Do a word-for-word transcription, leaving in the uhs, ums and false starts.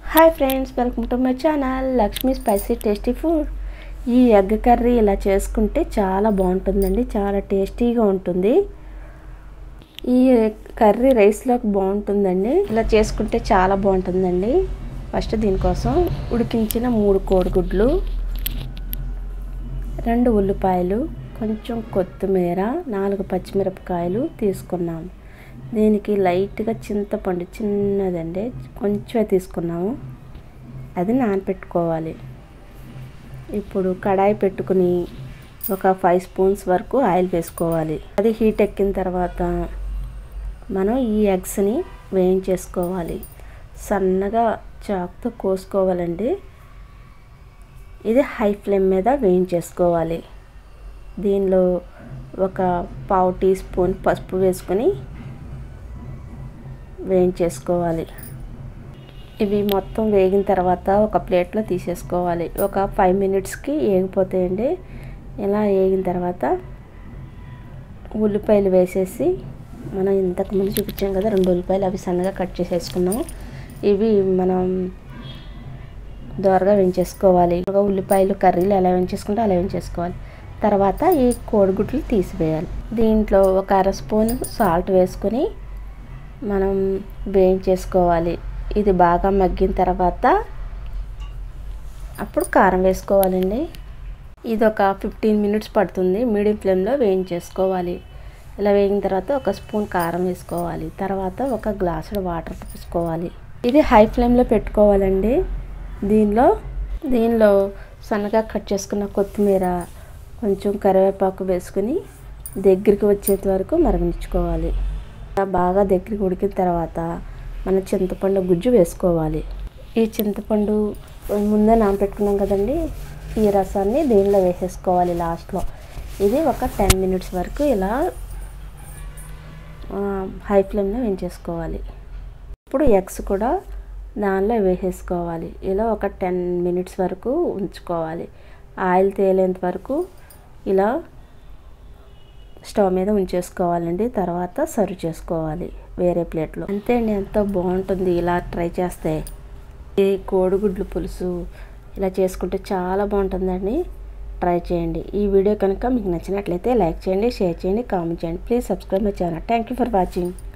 Hi friends, welcome to my channel Lakshmi spicy tasty food. ఈ egg curry ఇలా చేసుకుంటే చాలా బాగుంటుందండి, చాలా టేస్టీగా ఉంటుంది. ఈ కర్రీ రైస్లోకి బాగుంటుందండి. ఇలా చేసుకుంటే చాలా బాగుంటుందండి. ఫస్ట్ దీనికోసం ఉడికించిన మూడు కోడిగుడ్లు, రెండు ఉల్లిపాయలు, కొంచెం కొత్తిమీర, నాలుగు పచ్చిమిరపకాయలు తీసుకున్నాము. దీనికి లైట్గా చింతపండు చిన్నదండి కొంచెమే తీసుకున్నాము, అది నానపెట్టుకోవాలి. ఇప్పుడు కడాయి పెట్టుకుని ఒక ఫైవ్ స్పూన్స్ వరకు ఆయిల్ వేసుకోవాలి. అది హీట్ ఎక్కిన తర్వాత మనం ఈ ఎగ్స్ని వేయించేసుకోవాలి. సన్నగా చాకుతో కోసుకోవాలండి. ఇది హై ఫ్లేమ్ మీద వేయించేసుకోవాలి. దీనిలో ఒక పావు టీ స్పూన్ పసుపు వేసుకొని వేయించేసుకోవాలి. ఇవి మొత్తం వేగిన తర్వాత ఒక ప్లేట్లో తీసేసుకోవాలి. ఒక ఫైవ్ మినిట్స్కి వేగిపోతాయండి. ఇలా వేగిన తర్వాత ఉల్లిపాయలు వేసేసి, మనం ఇంతకుముందు చూపించాం కదా రెండు ఉల్లిపాయలు, అవి సన్నగా కట్ చేసేసుకున్నాము. ఇవి మనం దోరగా వేయించేసుకోవాలి. ఉల్లిపాయలు కర్రీలు ఎలా వేయించేసుకుంటే అలా వేయించేసుకోవాలి. తర్వాత ఈ కోడిగుడ్లు తీసివేయాలి. దీంట్లో ఒక అర స్పూన్ సాల్ట్ వేసుకొని మనం వేయించేసుకోవాలి. ఇది బాగా మగ్గిన తర్వాత అప్పుడు కారం వేసుకోవాలండి. ఇది ఒక ఫిఫ్టీన్ మినిట్స్ పడుతుంది. మీడియం ఫ్లేమ్లో వేయించేసుకోవాలి. ఇలా వేగిన తర్వాత ఒక స్పూన్ కారం వేసుకోవాలి. తర్వాత ఒక గ్లాసుడు వాటర్ పోసుకోవాలి. ఇది హై ఫ్లేమ్లో పెట్టుకోవాలండి. దీనిలో దీనిలో సన్నగా కట్ చేసుకున్న కొత్తిమీర, కొంచెం కరివేపాకు వేసుకుని దగ్గరికి వచ్చేంత వరకు మరగనిచ్చుకోవాలి. బాగా దగ్గరికి ఉడికిన తర్వాత మనం చింతపండు గుజ్జు వేసుకోవాలి. ఈ చింతపండు ముందే నానబెట్టుకున్నాం కదండి, ఈ రసాన్ని దీనిలో వేసేసుకోవాలి లాస్ట్లో. ఇది ఒక టెన్ మినిట్స్ వరకు ఇలా హై ఫ్లేమ్లో వేయించేసుకోవాలి. ఇప్పుడు ఎగ్స్ కూడా దానిలో వేసేసుకోవాలి. ఇలా ఒక టెన్ మినిట్స్ వరకు ఉంచుకోవాలి. ఆయిల్ తేలేంత వరకు ఇలా స్టవ్ మీద ఉంచేసుకోవాలండి. తర్వాత సర్వ్ చేసుకోవాలి వేరే ప్లేట్లో. అంతే అండి, ఎంతో బాగుంటుంది. ఇలా ట్రై చేస్తే ఈ కోడిగుడ్లు పులుసు ఇలా చేసుకుంటే చాలా బాగుంటుందండి. ట్రై చేయండి. ఈ వీడియో కనుక మీకు నచ్చినట్లయితే లైక్ చేయండి, షేర్ చేయండి, కామెంట్ చేయండి. Please subscribe my channel. Thank you for watching.